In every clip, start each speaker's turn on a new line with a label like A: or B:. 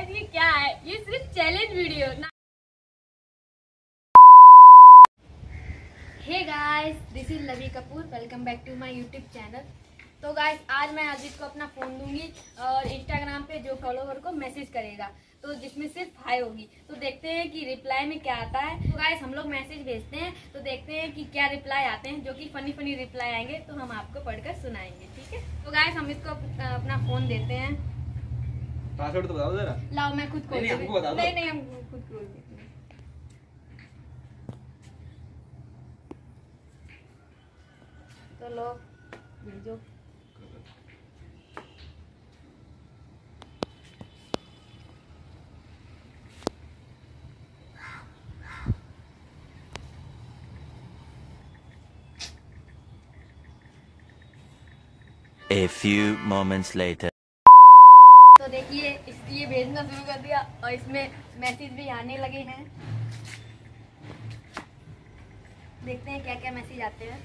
A: Guys ये क्या है, ये सिर्फ चैलेंज वीडियो ना। Hey guys, this is Lavi Kapoor, welcome back to my YouTube channel. तो गाइस आज मैं अजीत को अपना फ़ोन दूंगी और इंस्टाग्राम पे जो फॉलोवर को मैसेज करेगा तो जिसमें सिर्फ हाई होगी, तो देखते हैं कि रिप्लाई में क्या आता है। तो गाइस हम लोग मैसेज भेजते हैं तो देखते हैं कि क्या रिप्लाई आते हैं। जो कि फनी फनी रिप्लाई आएंगे तो हम आपको पढ़कर सुनाएंगे, ठीक है। तो गाइस हम इसको अपना फ़ोन देते हैं।
B: पासवर्ड तो बताओ जरा।
A: लाओ मैं खुद खोल
B: नहीं, हमको बता दो।
A: नहीं हम खुद खोल देते हैं। तो लो भेजो।
C: A few moments later.
A: तो देखिए ये भेजना शुरू कर दिया और इसमें मैसेज भी आने लगे हैं। देखते हैं क्या क्या मैसेज आते हैं।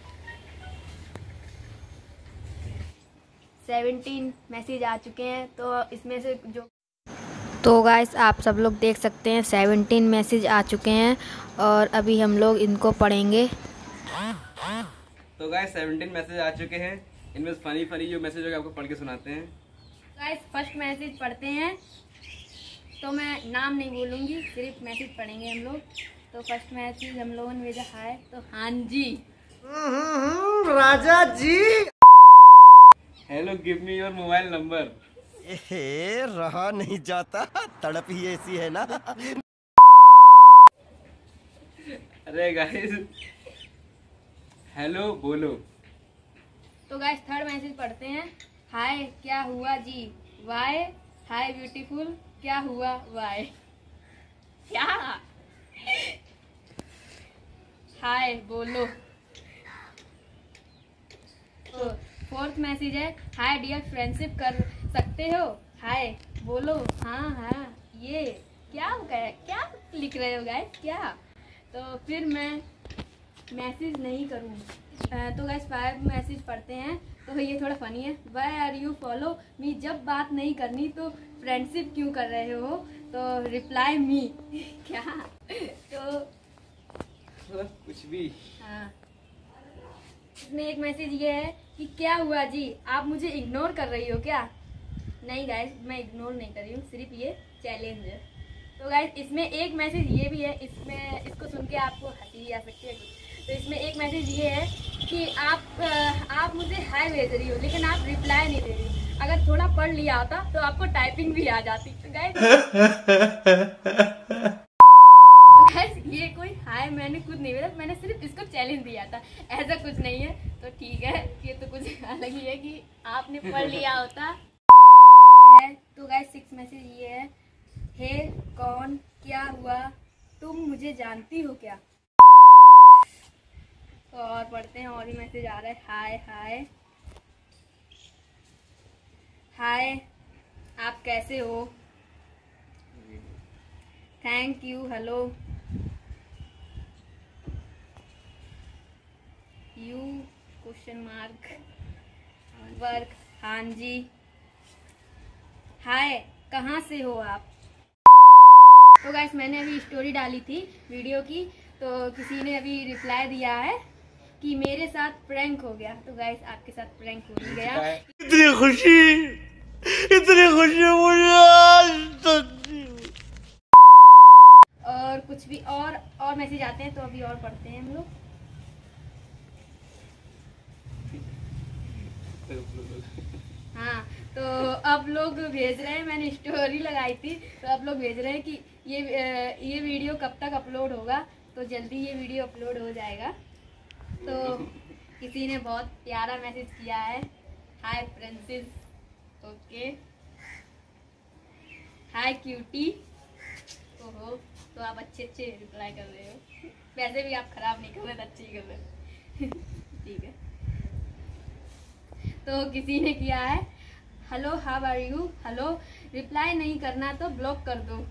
A: 17 मैसेज आ चुके हैं। तो इसमें से जो तो गाइस आप सब लोग देख सकते हैं 17 मैसेज आ चुके हैं और अभी हम लोग इनको पढ़ेंगे।
B: तो गाइस 17 मैसेज आ चुके हैं। इनमें फनी फनी जो मैसेज होगा आपको पढ़ के सुनाते हैं।
A: गाइस फर्स्ट मैसेज पढ़ते हैं। तो मैं नाम नहीं बोलूँगी, सिर्फ मैसेज पढ़ेंगे हम लोग। तो फर्स्ट मैसेज हम लोगों ने भेजा हाय। तो हाँ जी
D: राजा जी।
B: Hello, give me your mobile number.
D: रहा नहीं जाता, तड़प ही ऐसी है ना।
B: अरे गाइस हेलो बोलो।
A: तो गाइस थर्ड मैसेज पढ़ते हैं। हाय क्या हुआ जी, वाई हाय ब्यूटीफुल, क्या हुआ वाई, क्या हाय बोलो। तो फोर्थ मैसेज है हाय डियर, फ्रेंडशिप कर सकते हो, हाय बोलो। हाँ हाँ ये क्या क्या लिख रहे हो गाइस, क्या। तो फिर मैं मैसेज नहीं करूँ। तो गाइस 5 मैसेज पढ़ते हैं। तो ये थोड़ा फनी है। Why are you follow me, जब बात नहीं करनी तो फ्रेंडशिप क्यों कर रहे हो। तो रिप्लाई मी क्या। तो
B: कुछ भी।
A: हाँ इसमें एक मैसेज ये है कि क्या हुआ जी, आप मुझे इग्नोर कर रही हो क्या। नहीं गाइस मैं इग्नोर नहीं कर रही हूँ, सिर्फ ये चैलेंज है। तो गाइस इसमें एक मैसेज ये भी है, इसमें इसको सुन के आपको हंसी भी आ सकती है कुछ। तो इसमें एक मैसेज ये है कि आप मुझे हाय भेज रही हो लेकिन आप रिप्लाई नहीं दे रही हो। अगर थोड़ा पढ़ लिया होता तो आपको टाइपिंग भी आ जाती। तो गाइस ये कोई हाय मैंने खुद नहीं भेजा, मैंने सिर्फ इसको चैलेंज दिया था, ऐसा कुछ नहीं है। तो ठीक है, ये तो कुछ अलग ही है कि आपने पढ़ लिया होता है। तो गाइस 6 मैसेज ये है, हे कौन, क्या हुआ, तुम मुझे जानती हो क्या। तो और पढ़ते हैं, और भी मैसेज आ रहा है। हाय हाय हाय आप कैसे हो, thank you, hello you question mark work, हाँ जी, हाय कहाँ से हो आप। तो गाइस मैंने अभी स्टोरी डाली थी वीडियो की, तो किसी ने अभी रिप्लाई दिया है कि मेरे साथ प्रैंक हो गया। तो गाइस आपके साथ प्रैंक हो ही गया।
D: इतनी खुशी मुझे आज तक।
A: और कुछ भी और मैसेज आते हैं तो अभी और पढ़ते हैं हम लोग। हाँ तो अब लोग भेज रहे हैं, मैंने स्टोरी लगाई थी तो अब लोग भेज रहे हैं कि ये वीडियो कब तक अपलोड होगा। तो जल्दी ये वीडियो अपलोड हो जाएगा। तो किसी ने बहुत प्यारा मैसेज किया है, hi princess, okay, hi cutie. ओहो, तो आप अच्छे रिप्लाई कर रहे हो, वैसे भी आप खराब नहीं कर रहे, अच्छे ही कर रहे हो। ठीक है। तो किसी ने किया है hello how are you, hello reply नहीं करना तो ब्लॉक कर दो।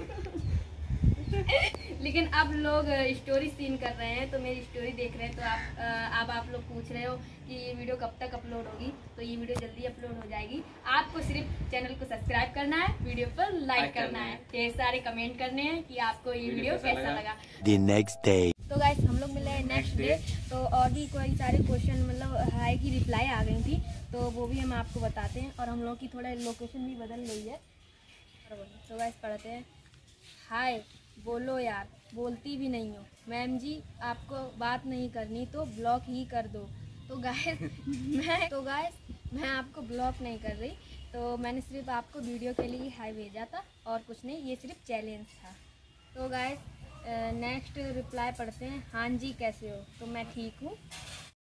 A: लेकिन अब लोग स्टोरी सीन कर रहे हैं तो मेरी स्टोरी देख रहे हैं। तो आप लोग पूछ रहे हो कि ये वीडियो कब तक अपलोड होगी, तो ये वीडियो जल्दी अपलोड हो जाएगी। आपको सिर्फ चैनल को सब्सक्राइब करना है, वीडियो पर लाइक करना है, ढेर सारे कमेंट करने हैं कि आपको ये वीडियो कैसा लगा।
C: The next day.
A: तो गाइस हम लोग मिले नेक्स्ट डे, तो और भी कोई सारे क्वेश्चन मतलब हाय की रिप्लाई आ गई थी, तो वो भी हम आपको बताते हैं। और हम लोग की थोड़ा लोकेशन भी बदल गई है। तो गाइस पढ़ते हैं। हाय बोलो यार, बोलती भी नहीं हो मैम जी, आपको बात नहीं करनी तो ब्लॉक ही कर दो। तो गाइस मैं आपको ब्लॉक नहीं कर रही, तो मैंने सिर्फ आपको वीडियो के लिए हाय भेजा था और कुछ नहीं, ये सिर्फ चैलेंज था। तो गाइस नेक्स्ट रिप्लाई पढ़ते हैं। हाँ जी कैसे हो? तो मैं ठीक हूँ।